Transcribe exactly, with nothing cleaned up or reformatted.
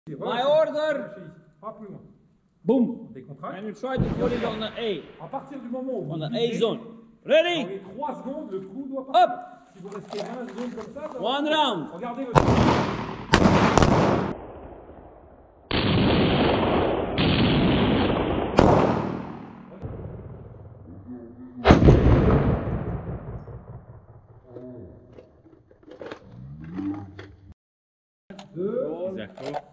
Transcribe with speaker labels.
Speaker 1: My order.
Speaker 2: Pas plus loin.
Speaker 1: Boom.
Speaker 2: Décontracte.
Speaker 1: And you try to put it on the A.
Speaker 2: À partir du moment où vous
Speaker 1: On the A
Speaker 2: visez,
Speaker 1: zone.
Speaker 2: dans
Speaker 1: Ready?
Speaker 2: les trois secondes, le coup doit partir.
Speaker 1: Up.
Speaker 2: Si vous restez vingt secondes comme ça, ça va-
Speaker 1: One round.
Speaker 2: Regardez le deux.
Speaker 1: Exactly.